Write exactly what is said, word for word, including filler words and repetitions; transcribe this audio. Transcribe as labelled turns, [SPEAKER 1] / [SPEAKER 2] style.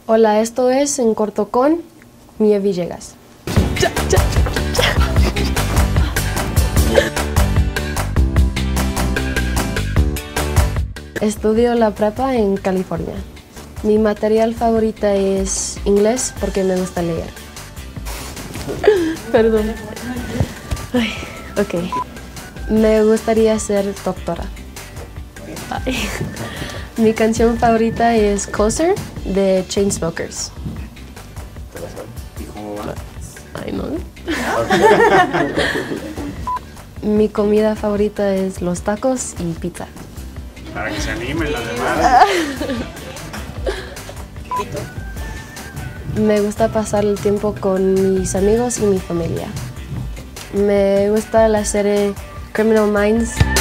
[SPEAKER 1] Hola, esto es En Corto con Mía Villegas. Estudio la prepa en California. Mi material favorita es inglés porque me gusta leer. Perdón. Ay, ok. Me gustaría ser doctora. Ay. Mi canción favorita es Closer de Chainsmokers.
[SPEAKER 2] ¿Y cómo va?
[SPEAKER 1] Ay, no. Mi comida favorita es los tacos y pizza.
[SPEAKER 2] Para que se animen las demás.
[SPEAKER 1] Me gusta pasar el tiempo con mis amigos y mi familia. Me gusta la serie Criminal Minds.